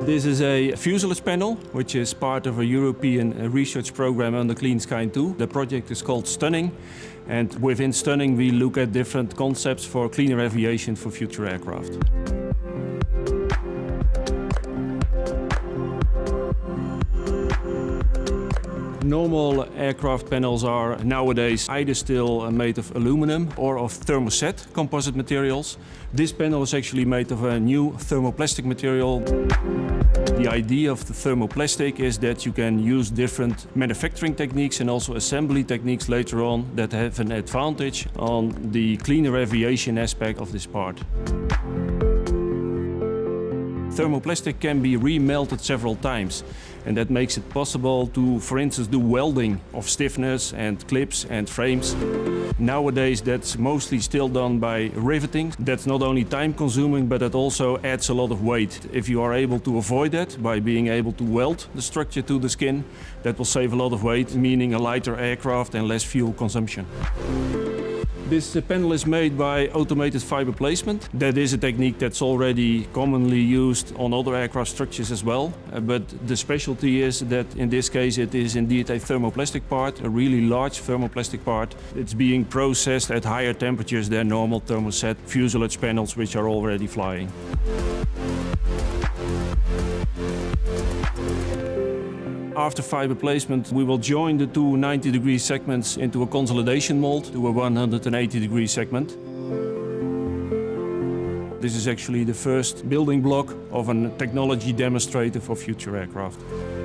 This is a fuselage panel, which is part of a European research program under Clean Sky 2. The project is called Stunning, and within Stunning we look at different concepts for cleaner aviation for future aircraft. Normal aircraft panels are nowadays either still made of aluminum or of thermoset composite materials. This panel is actually made of a new thermoplastic material. The idea of the thermoplastic is that you can use different manufacturing techniques and also assembly techniques later on that have an advantage on the cleaner aviation aspect of this part. Thermoplastic can be remelted several times, and that makes it possible to, for instance, do welding of stiffness and clips and frames. Nowadays that's mostly still done by riveting. That's not only time consuming, but it also adds a lot of weight. If you are able to avoid that by being able to weld the structure to the skin, that will save a lot of weight, meaning a lighter aircraft and less fuel consumption. This panel is made by automated fibre placement. That is a technique that's already commonly used on other aircraft structures as well. But the specialty is that in this case it is indeed a thermoplastic part, a really large thermoplastic part. It's being processed at higher temperatures than normal thermoset fuselage panels which are already flying. After fibre placement, we will join the two 90-degree segments into a consolidation mold to a 180-degree segment. This is actually the first building block of a technology demonstrator for future aircraft.